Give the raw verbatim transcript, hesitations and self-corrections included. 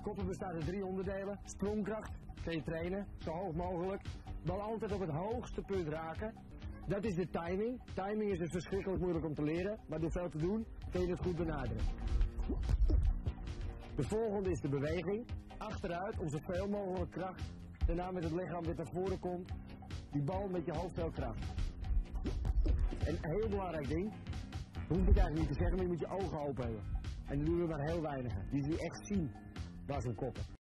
Koppen bestaat uit drie onderdelen. Sprongkracht, kun je trainen, zo hoog mogelijk. Bal altijd op het hoogste punt raken. Dat is de timing. Timing is dus verschrikkelijk moeilijk om te leren, maar door veel te doen kun je het goed benaderen. De volgende is de beweging. Achteruit om zoveel mogelijk kracht. Daarna met het lichaam weer naar voren komt. Die bal met je hoofd veel kracht. En een heel belangrijk ding. Dat hoef ik eigenlijk niet te zeggen, maar je moet je ogen open hebben. En dan doen we maar heel weinig. Die zie je echt zien waar ze koppen.